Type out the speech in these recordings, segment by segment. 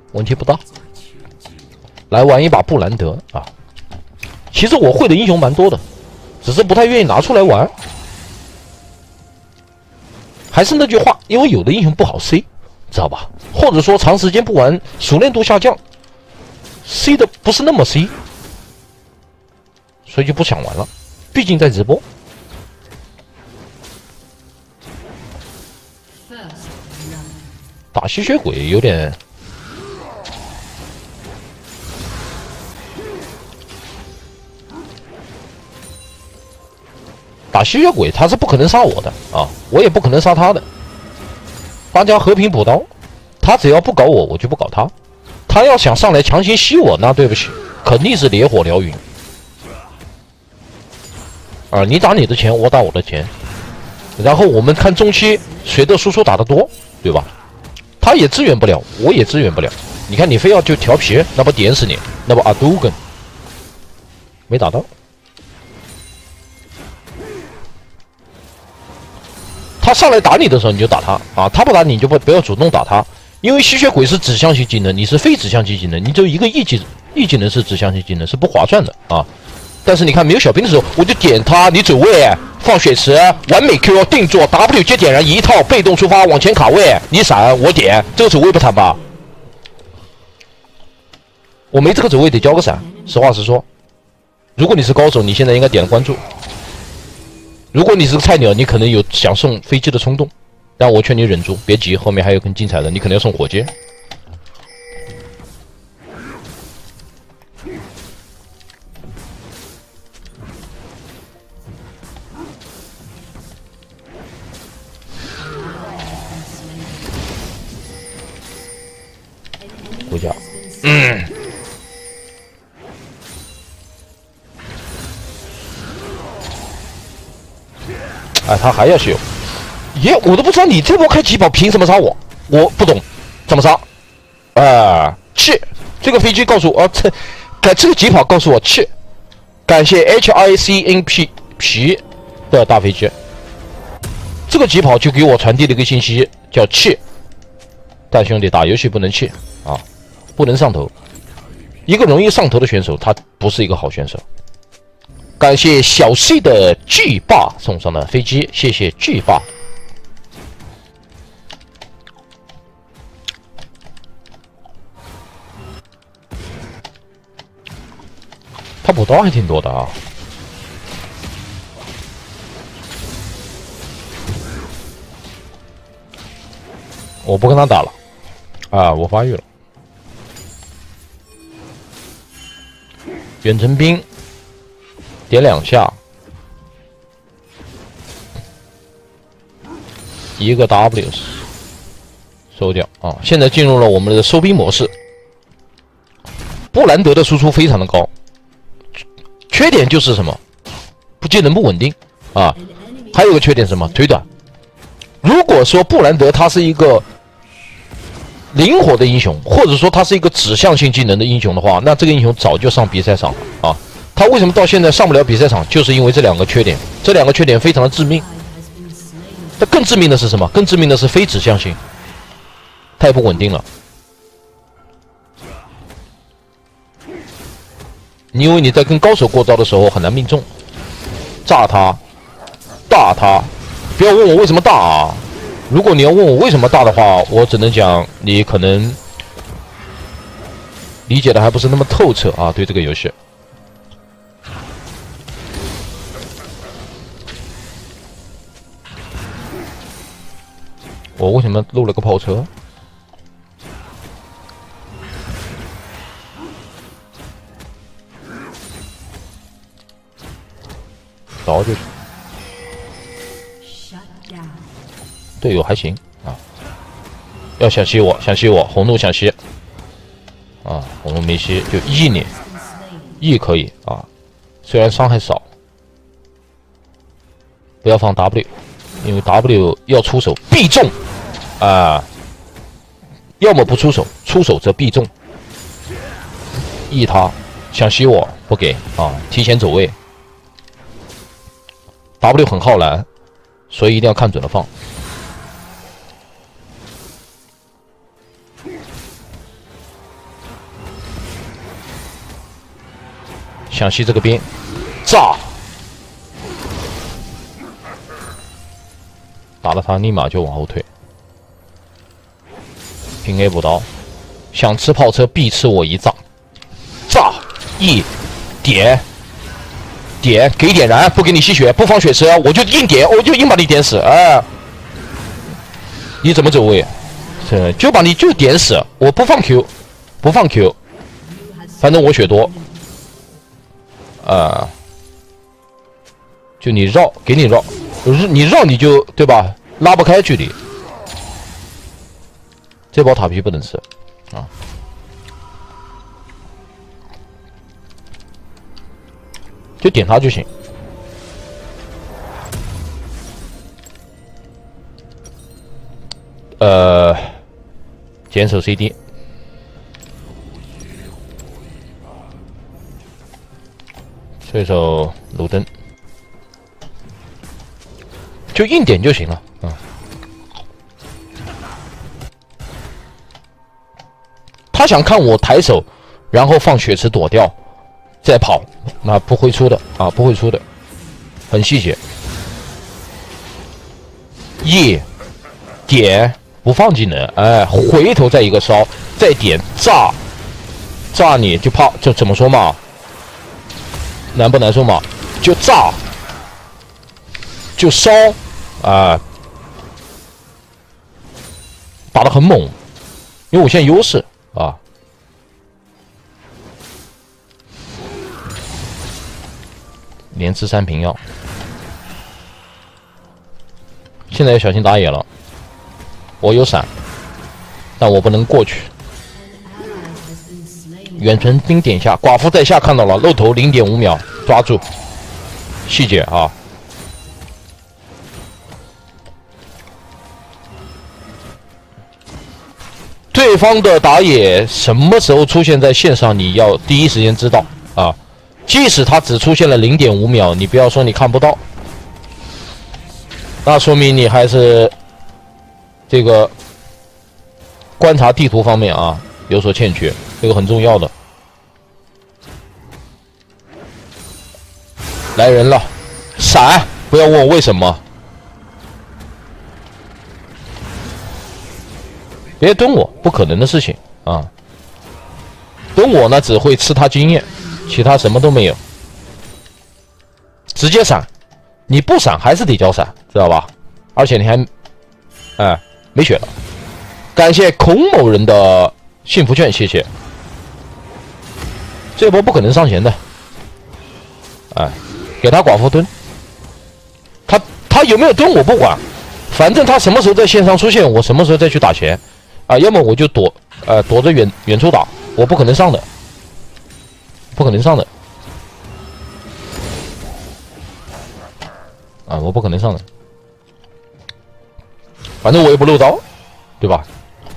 问题不大。来玩一把布兰德啊！其实我会的英雄蛮多的，只是不太愿意拿出来玩。还是那句话，因为有的英雄不好 C， 知道吧？或者说长时间不玩，熟练度下降 ，C 的不是那么 C， 所以就不想玩了。毕竟在直播。打吸血鬼有点。打吸血鬼他是不可能杀我的啊，我也不可能杀他的。大家和平补刀，他只要不搞我，我就不搞他。他要想上来强行吸我，那对不起，肯定是烈火燎原。啊，你打你的钱，我打我的钱，然后我们看中期谁的输出打得多，对吧？他也支援不了，我也支援不了。你看你非要就调皮，那不点死你，那不阿杜根没打到。他上来打你的时候，你就打他啊！他不打你，你就不要主动打他，因为吸血鬼是指向性技能，你是非指向性技能，你只有一个 E 技能是指向性技能，是不划算的啊！但是你看没有小兵的时候，我就点他，你走位，放血池，完美 Q 定做 W 接点燃一套，被动出发往前卡位，你闪我点，这个走位不谈吧？我没这个走位得交个闪，实话实说。如果你是高手，你现在应该点了关注。如果你是个菜鸟，你可能有想送飞机的冲动，但我劝你忍住，别急，后面还有更精彩的，你可能要送火箭。回家，哎，他还要修，耶！我都不知道你这波开疾跑凭什么杀我，我不懂，怎么杀？去！这个飞机告诉我，这个疾跑告诉我去。感谢 HICNP 皮的大飞机，这个疾跑就给我传递了一个信息，叫去。但兄弟，打游戏不能去啊，不能上头。一个容易上头的选手，他不是一个好选手。感谢小 C 的巨霸送上的飞机，谢谢巨霸。他补刀还挺多的啊。我不跟他打了啊，我发育了。远程兵。点2下，一个 W 收掉啊！现在进入了我们的收兵模式。布兰德的输出非常的高，缺点就是什么？技能不稳定啊！还有个缺点是什么？腿短。如果说布兰德他是一个灵活的英雄，或者说他是一个指向性技能的英雄的话，那这个英雄早就上比赛场了啊！他为什么到现在上不了比赛场？就是因为这两个缺点，这两个缺点非常的致命。但更致命的是什么？更致命的是非指向性，太不稳定了。因为你在跟高手过招的时候很难命中，炸他，大他。不要问我为什么大啊！如果你要问我为什么大的话，我只能讲你可能理解的还不是那么透彻啊，对这个游戏。我为什么漏了个炮车？倒进去。队友还行啊，要想吸我，想吸我，红怒想吸啊，我们没吸，就 E 你 ，E 可以啊，虽然伤害少，不要放 W， 因为 W 要出手必中啊，要么不出手，出手则必中。E 他想吸我不给啊，提前走位 ，W 很耗蓝，所以一定要看准了放。 想吸这个边，炸，打了他立马就往后退，平 A 补刀，想吃炮车必吃我一炸，炸一点给点燃，不给你吸血，不放血池，我就硬点，我就硬把你点死，哎，你怎么走位？就把你就点死，我不放 Q， 不放 Q， 反正我血多。就你绕，给你绕，你绕你就对吧？拉不开距离。这包塔皮不能吃啊！就点他就行。坚守 CD。这手鲁登，就硬点就行了啊。他想看我抬手，然后放血池躲掉，再跑，那不会出的啊，不会出的，很细节。点不放技能，哎，回头再一个烧，再点炸，炸你就怕就怎么说嘛？难不难受嘛？就炸，就烧，啊，打得很猛，因为我现在优势啊。连吃3瓶药，现在要小心打野了。我有闪，但我不能过去。远程兵点下，寡妇在下看到了，露头 0.5秒，抓住，细节啊！对方的打野什么时候出现在线上，你要第一时间知道啊！即使他只出现了0.5秒，你不要说你看不到，那说明你还是这个观察地图方面啊有所欠缺。这个很重要的。来人了，闪！不要问我为什么。别蹲我，不可能的事情啊！蹲我呢，只会吃他经验，其他什么都没有。直接闪，你不闪还是得交闪，知道吧？而且你还，没血了。感谢孔某人的幸福券，谢谢。这波不可能上前的，给他寡妇蹲，他有没有蹲我不管，反正他什么时候在线上出现，我什么时候再去打钱，要么我就躲着远处打，我不可能上的，不可能上的，我不可能上的，反正我也不漏刀，对吧？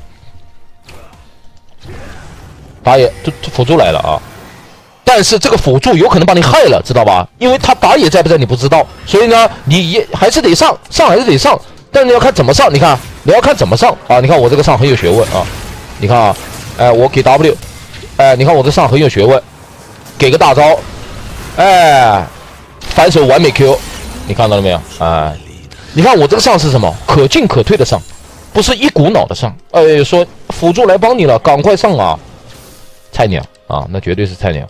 打野这辅助来了啊！但是这个辅助有可能把你害了，知道吧？因为他打野在不在你不知道，所以呢，你也还是得上还是得上，但你要看怎么上。你看，你要看怎么上啊！你看我这个上很有学问啊！你看啊，我给 W， 你看我这上很有学问，给个大招，反手完美 Q， 你看到了没有？你看我这个上是什么？可进可退的上，不是一股脑的上。说辅助来帮你了，赶快上啊！菜鸟啊，那绝对是菜鸟。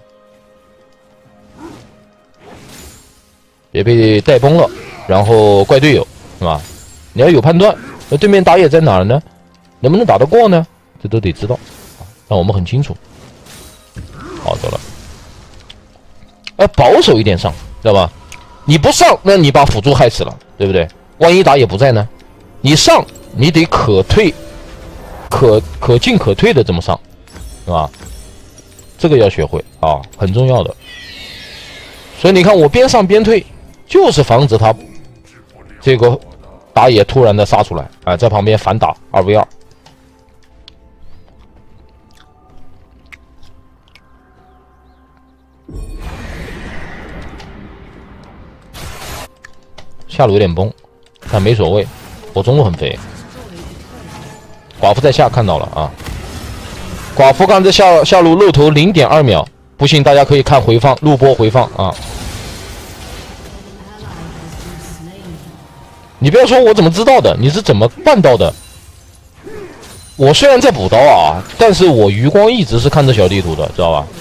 也被带崩了，然后怪队友，是吧？你要有判断，那对面打野在哪儿呢？能不能打得过呢？这都得知道，那我们很清楚。好，走了。保守一点上，知道吧？你不上，那你把辅助害死了，对不对？万一打野不在呢？你上，你得可退、可进可退的这么上，是吧？这个要学会啊，很重要的。所以你看，我边上边退。就是防止他这个打野突然的杀出来，在旁边反打2v2。下路有点崩，但没所谓，我中路很肥。寡妇在下看到了啊，寡妇刚才下路露头0.2秒， 不信大家可以看回放，录播回放啊。你不要说我怎么知道的，你是怎么办到的？我虽然在补刀啊，但是我余光一直是看着小地图的，知道吧？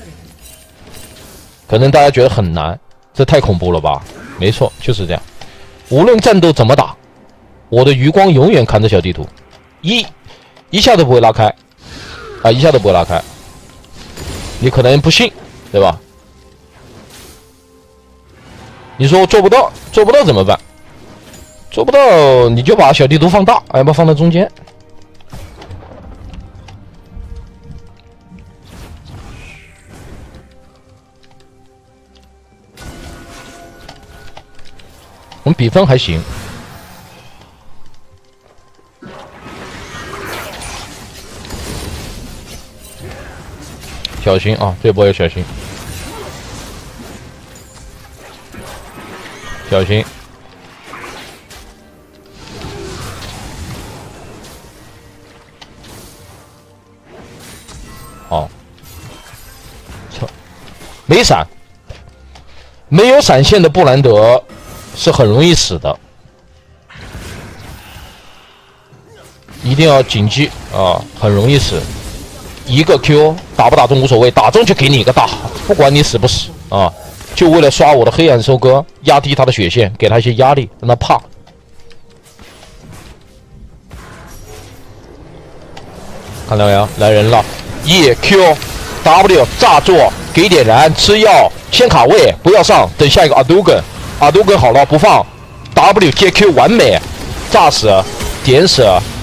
可能大家觉得很难，这太恐怖了吧？没错，就是这样。无论战斗怎么打，我的余光永远看着小地图，一下都不会拉开，啊，一下都不会拉开。你可能不信，对吧？你说我做不到，做不到怎么办？做不到你就把小地图放大，要不要放在中间？我们比分还行，小心啊！这波要小心，小心。好，没闪，没有闪现的布兰德是很容易死的，一定要谨记啊，很容易死。一个 Q 打不打中无所谓，打中就给你一个大，不管你死不死啊，就为了刷我的黑暗收割，压低他的血线，给他一些压力，让他怕。看到没有？来人了！EQ、W 炸作，给点燃，吃药，先卡位，不要上，等下一个阿杜根，阿杜根好了不放 ，W 接 Q 完美，炸死，点死。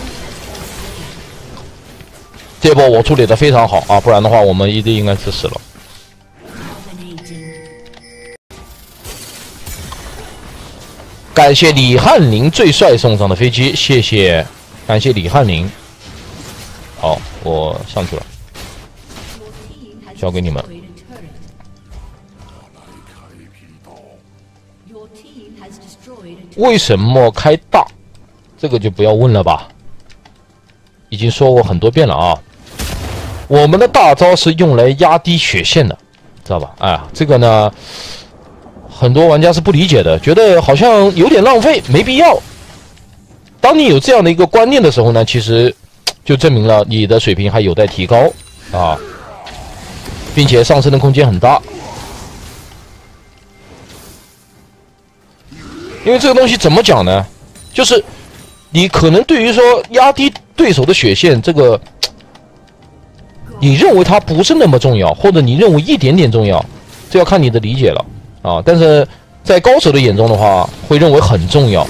这波我处理的非常好啊，不然的话我们一定应该是死了。感谢李翰林最帅送上的飞机，谢谢，感谢李翰林。好，我上去了，交给你们。为什么开大？这个就不要问了吧，已经说过很多遍了啊。我们的大招是用来压低血线的，知道吧？哎呀，这个呢，很多玩家是不理解的，觉得好像有点浪费，没必要。当你有这样的一个观念的时候呢，其实就证明了你的水平还有待提高啊，并且上升的空间很大。因为这个东西怎么讲呢？就是你可能对于说压低对手的血线这个，你认为它不是那么重要，或者你认为一点点重要，这要看你的理解了啊。但是在高手的眼中的话，会认为很重要。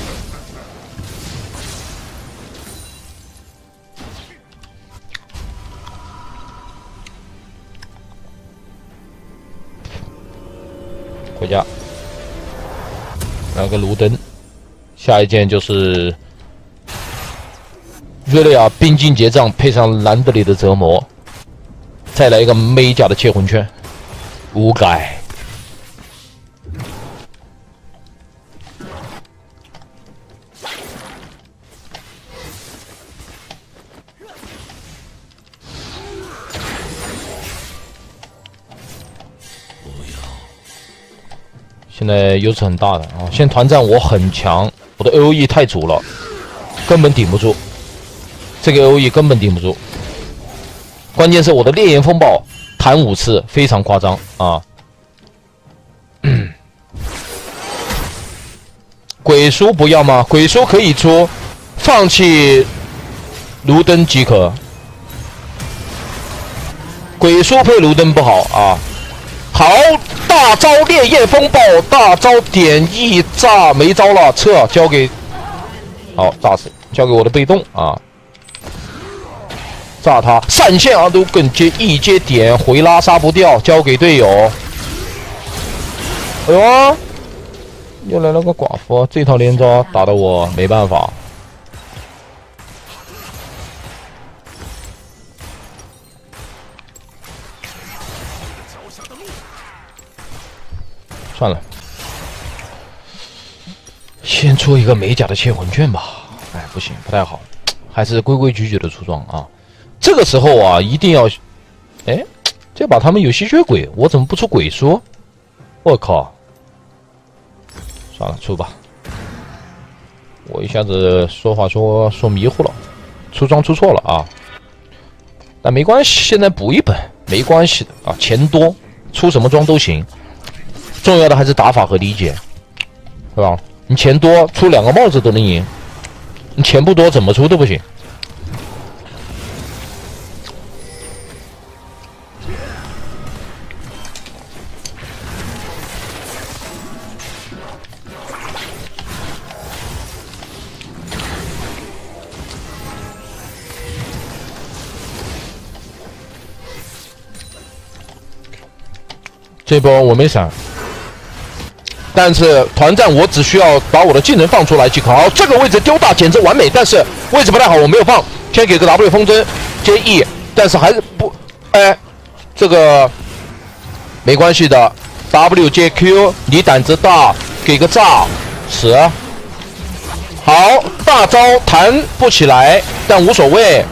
回家，来个卢登，下一件就是瑞雷亚冰晶结账配上兰德里的折磨，再来一个美甲的切魂圈，无改。现在优势很大的啊！现在团战我很强，我的 AOE 太足了，根本顶不住。这个 AOE 根本顶不住。关键是我的烈焰风暴弹5次，非常夸张啊！鬼书不要吗？鬼书可以出，放弃卢登即可。鬼书配卢登不好啊！好，大招烈焰风暴，大招点1炸没招了，撤，交给好炸死，交给我的被动啊！炸他，闪现啊都更接一接点回拉杀不掉，交给队友。哎呦，又来了个寡妇，这套连招打得我没办法。算了，先出一个美甲的切魂券吧。哎，不行，不太好，还是规规矩矩的出装啊。这个时候啊，一定要，哎， 这把他们有吸血鬼，我怎么不出鬼书？我靠！算了，出吧。我一下子说话说迷糊了，出装出错了啊。但没关系，现在补一本没关系的啊，钱多，出什么装都行。重要的还是打法和理解，是吧？你钱多，出2个帽子都能赢；你钱不多，怎么出都不行。这波我没闪，但是团战我只需要把我的技能放出来即可。好，这个位置丢大简直完美，但是位置不太好，我没有放。先给个 W 风筝接 E， 但是还是不，哎，这个没关系的。W 接 Q， 你胆子大，给个炸死。好，大招弹不起来，但无所谓，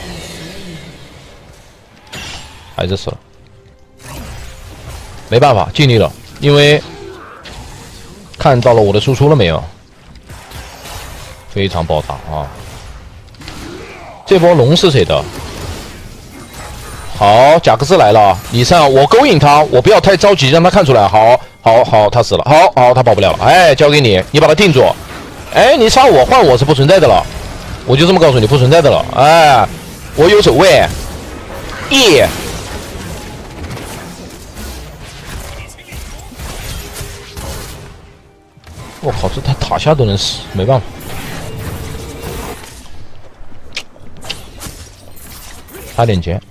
还是死了。没办法，尽力了，因为看到了我的输出了没有？非常爆炸啊！这波龙是谁的？好，贾克斯来了，你上，我勾引他，我不要太着急，让他看出来。好，他死了。好，他跑不了了。哎，交给你，你把他定住。哎，你杀我，换我是不存在的了，我就这么告诉你，不存在的了。哎，我有守卫。E。我靠，这他塔下都能死，没办法。差点钱。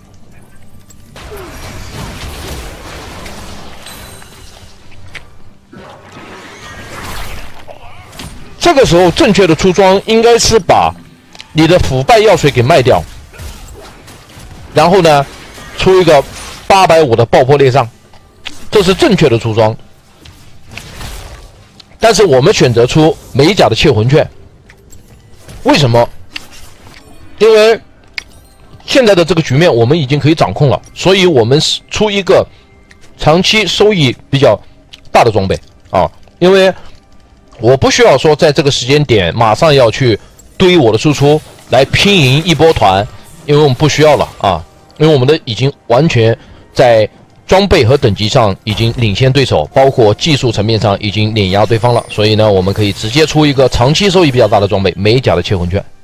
这个时候正确的出装应该是把你的腐败药水给卖掉，然后呢，出一个850的爆破猎杖，这是正确的出装。但是我们选择出美甲的窃魂券，为什么？因为现在的这个局面我们已经可以掌控了，所以我们出一个长期收益比较大的装备啊。因为我不需要说在这个时间点马上要去堆我的输出来拼赢一波团，因为我们不需要了啊，因为我们的已经完全在装备和等级上已经领先对手，包括技术层面上已经碾压对方了，所以呢，我们可以直接出一个长期收益比较大的装备——美甲的窃魂券。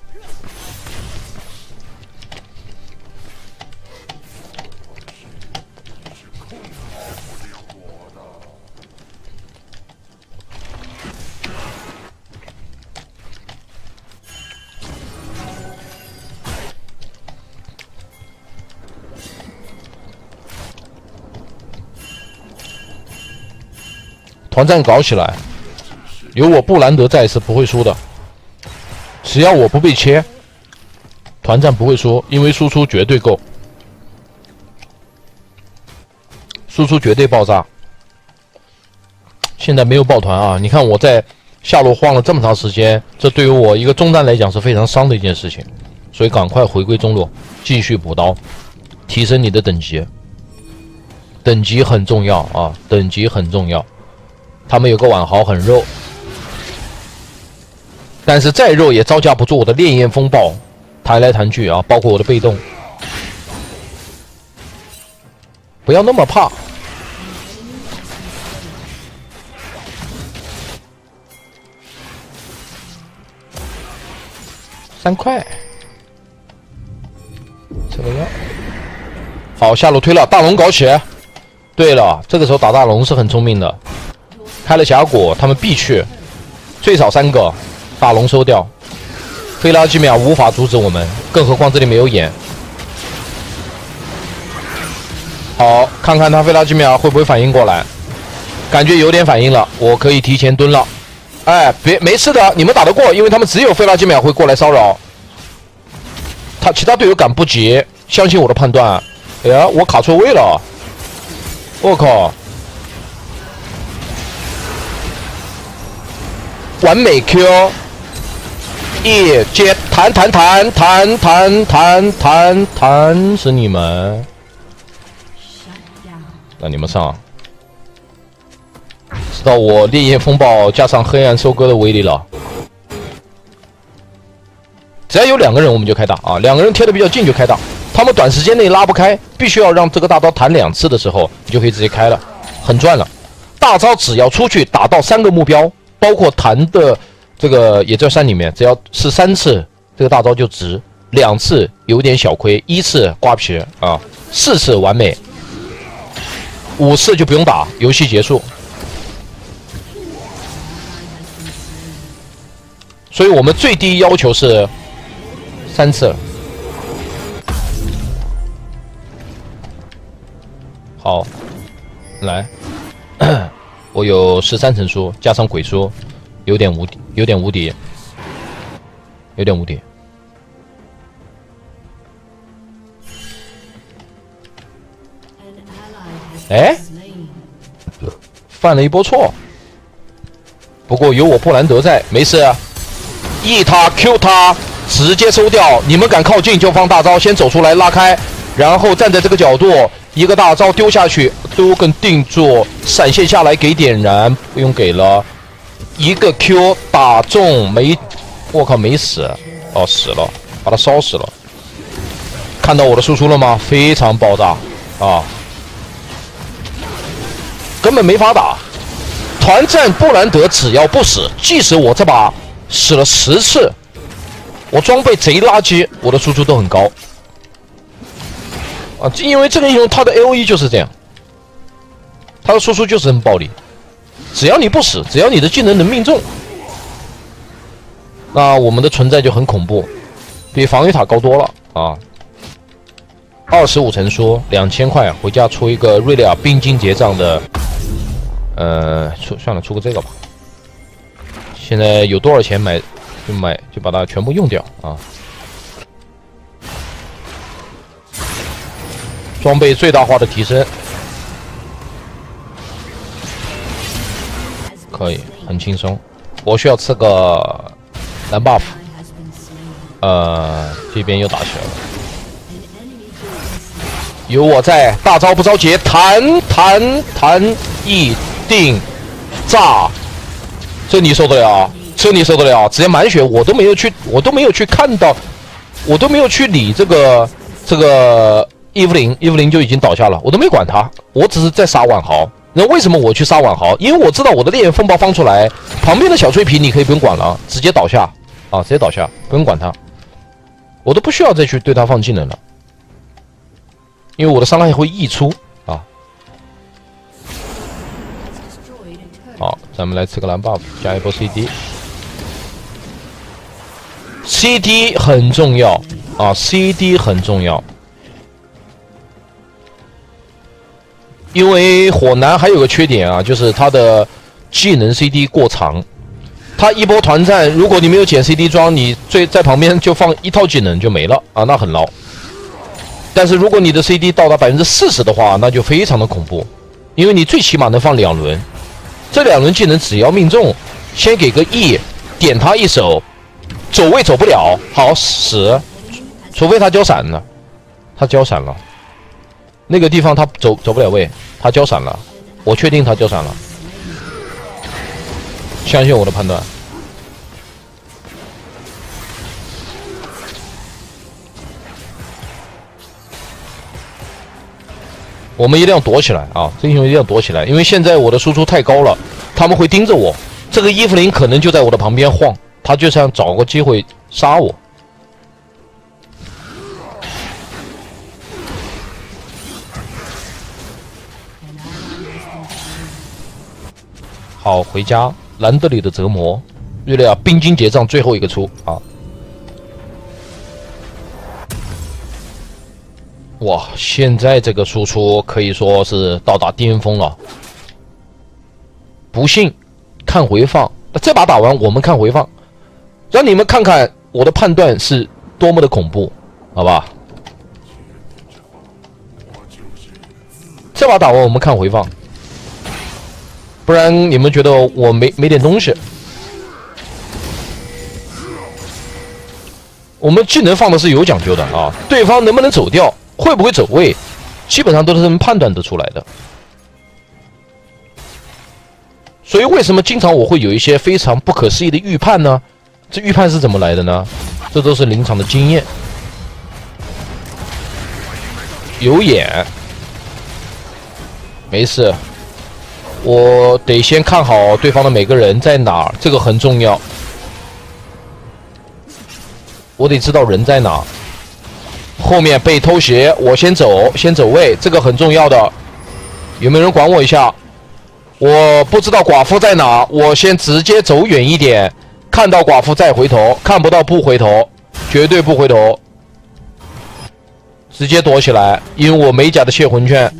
团战搞起来，有我布兰德在是不会输的。只要我不被切，团战不会输，因为输出绝对够，输出绝对爆炸。现在没有抱团啊！你看我在下路晃了这么长时间，这对于我一个中单来讲是非常伤的一件事情，所以赶快回归中路，继续补刀，提升你的等级。等级很重要啊，等级很重要。他们有个晚豪很肉，但是再肉也招架不住我的烈焰风暴，弹来弹去啊，包括我的被动。不要那么怕。3块，这个要好，下路推了，大龙搞起。对了，这个时候打大龙是很聪明的。开了峡谷，他们必去，最少3个，大龙收掉。菲拉基米亚无法阻止我们，更何况这里没有眼。好，看看他菲拉基米亚会不会反应过来，感觉有点反应了，我可以提前蹲了。哎，没事的，你们打得过，因为他们只有菲拉基米亚会过来骚扰。其他队友赶不及，相信我的判断。哎呀，我卡错位了，我靠！完美 Q， 一接弹，是你们。 让你们上啊！知道我烈焰风暴加上黑暗收割的威力了。只要有2个人，我们就开大啊！2个人贴的比较近就开大，他们短时间内拉不开，必须要让这个大招弹2次的时候，你就可以直接开了，很赚了。大招只要出去打到3个目标，包括弹的这个也在山里面，只要是3次，这个大招就值；2次有点小亏，1次刮皮啊，4次完美，5次就不用打，游戏结束。所以我们最低要求是3次。好，来，我有13层书，加上鬼书，有点无敌，有点无敌，有点无敌。哎，犯了一波错，不过有我布兰德在，没事。E 他 Q 他，直接收掉。你们敢靠近就放大招，先走出来拉开，然后站在这个角度，一个大招丢下去，都跟定住，闪现下来给点燃，不用给了。一个 Q 打中没，我靠没死，哦死了，把他烧死了。看到我的输出了吗？非常爆炸啊，根本没法打。团战布兰德只要不死，即使我这把死了10次，我装备贼垃圾，我的输出都很高啊！因为这个英雄他的 AOE 就是这样，他的输出就是很暴力。只要你不死，只要你的技能能命中，那我们的存在就很恐怖，比防御塔高多了啊！25层书2000块，回家出一个瑞利亚冰晶结账的，算了，出个这个吧。现在有多少钱买就把它全部用掉啊！装备最大化的提升，可以很轻松。我需要吃个蓝 buff， 这边又打起来了。有我在，大招不着急，弹一定炸。这你受得了？这你受得了？直接满血，我都没有去看到，我都没有去理这个伊芙琳就已经倒下了，我都没管他，我只是在杀婉豪。那为什么我去杀婉豪？因为我知道我的烈焰风暴放出来，旁边的小脆皮你可以不用管了，直接倒下啊，直接倒下，不用管他，我都不需要再去对他放技能了，因为我的伤害会溢出啊。好，咱们来吃个蓝 buff， 加一波 CD。CD 很重要啊 ，CD 很重要，因为火男还有个缺点啊，就是他的技能 CD 过长，他一波团战，如果你没有捡 CD 装，你在旁边就放一套技能就没了啊，那很捞。但是如果你的 CD 到达40%的话，那就非常的恐怖，因为你最起码能放2轮。这2轮技能只要命中，先给个 E， 点他一手，走位走不了，好死，除非他交闪了，他交闪了，那个地方他走不了位，他交闪了，我确定他交闪了，相信我的判断。我们一定要躲起来啊！这英雄一定要躲起来，因为现在我的输出太高了，他们会盯着我。这个伊芙琳可能就在我的旁边晃，他就想找个机会杀我。好，回家。兰德里的折磨，瑞利亚冰晶结账最后一个出啊！哇，现在这个输出可以说是到达巅峰了。不信，看回放。这把打完，我们看回放，让你们看看我的判断是多么的恐怖，好吧？这把打完，我们看回放，不然你们觉得我没点东西。我们技能放的是有讲究的啊，对方能不能走掉？会不会走位，基本上都是这么判断得出来的。 所以为什么经常我会有一些非常不可思议的预判呢？这预判是怎么来的呢？这都是临场的经验，有眼，没事，我得先看好对方的每个人在哪儿，这个很重要。我得知道人在哪，后面被偷袭，我先走位，这个很重要的。有没有人管我一下？我不知道寡妇在哪，我先直接走远一点，看到寡妇再回头，看不到不回头，绝对不回头，直接躲起来，因为我美甲的窃魂券。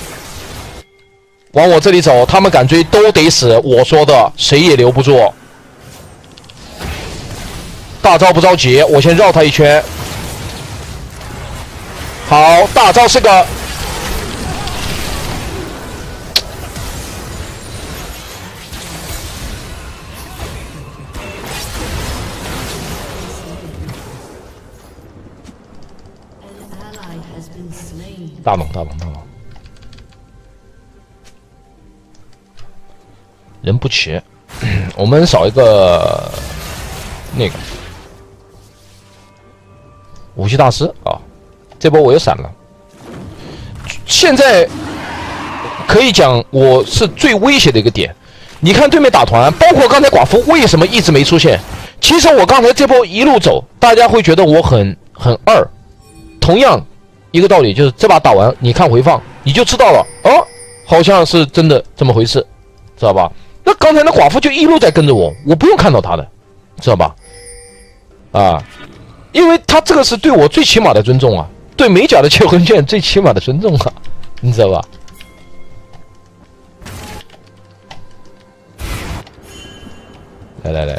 往我这里走，他们敢追都得死，我说的，谁也留不住。大招不着急，我先绕他一圈。好，大招是个大龙，人不齐，我们少一个那个武器大师啊，这波我又闪了。现在可以讲我是最危险的一个点。你看对面打团，包括刚才寡妇为什么一直没出现？其实我刚才这波一路走，大家会觉得我很二。同样一个道理，就是这把打完，你看回放，你就知道了哦，好像是真的这么回事，知道吧？那刚才那寡妇就一路在跟着我，我不用看到他的，知道吧？啊，因为他这个是对我最起码的尊重啊，对美甲的窃魂券最起码的尊重啊，你知道吧？来，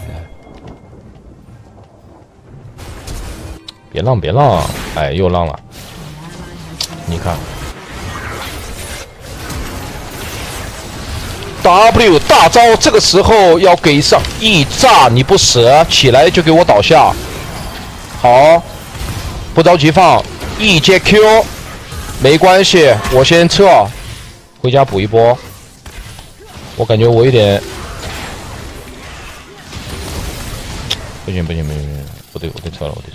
别浪，哎，又浪了，你看。W 大招，这个时候要给上一炸，你不死起来就给我倒下。好，不着急放，一接 Q， 没关系，我先撤，回家补一波。我感觉我有点，不行，我得撤了，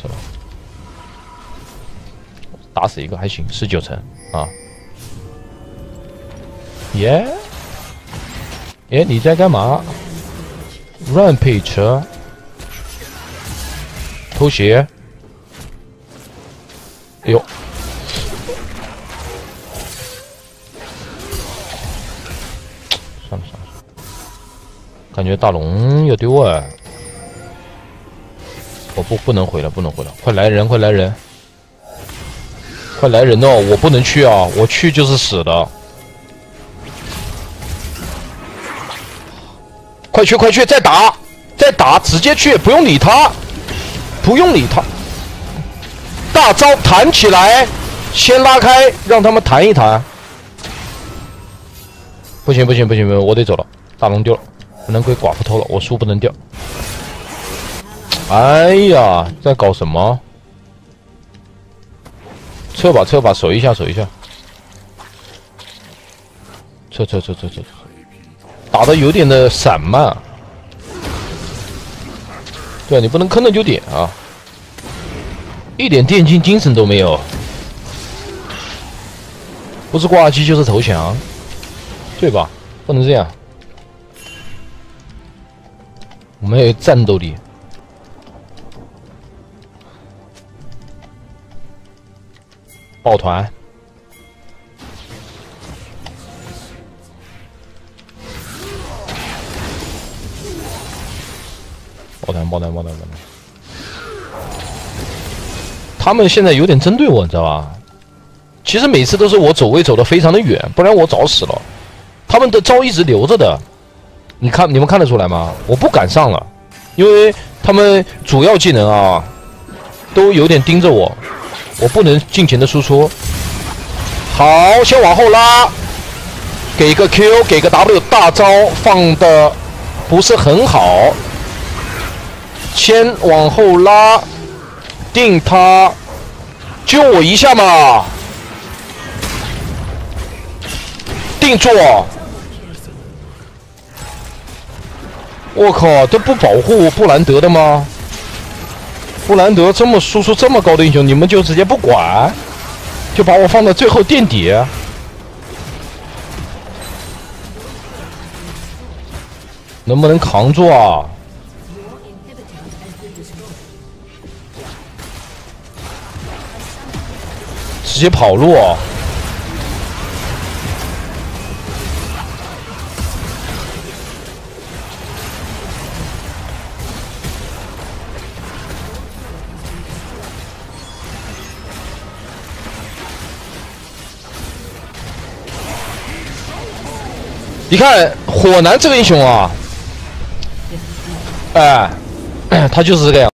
打死一个还行，19层啊。耶。哎，你在干嘛 ？Rampage， 偷袭！哎呦，算了，感觉大龙要丢啊！我不能回了，快来人哦！我不能去啊，我去就是死的。快去，再打，直接去，不用理他。大招弹起来，先拉开，让他们弹一弹。不行，我得走了，大龙丢了，不能归寡妇偷了，我书不能掉。哎呀，在搞什么？撤吧，守一下。撤。打的有点的散漫，对，你不能坑了就点啊，一点电竞精神都没有，不是挂机就是投降，对吧？不能这样，我们要有战斗力。抱团。爆弹！他们现在有点针对我，你知道吧？其实每次都是我走位走得非常的远，不然我早死了。他们的招一直留着的，你们看得出来吗？我不敢上了，因为他们主要技能啊都有点盯着我，我不能尽情的输出。好，先往后拉，给个 Q， 给个 W， 大招放的不是很好。先往后拉，定他，救我一下嘛！定住！ 我靠，都不保护布兰德的吗？布兰德这么输出这么高的英雄，你们就直接不管，就把我放到最后垫底，能不能扛住啊？直接跑路啊！你看火男这个英雄啊，哎，他就是这个样。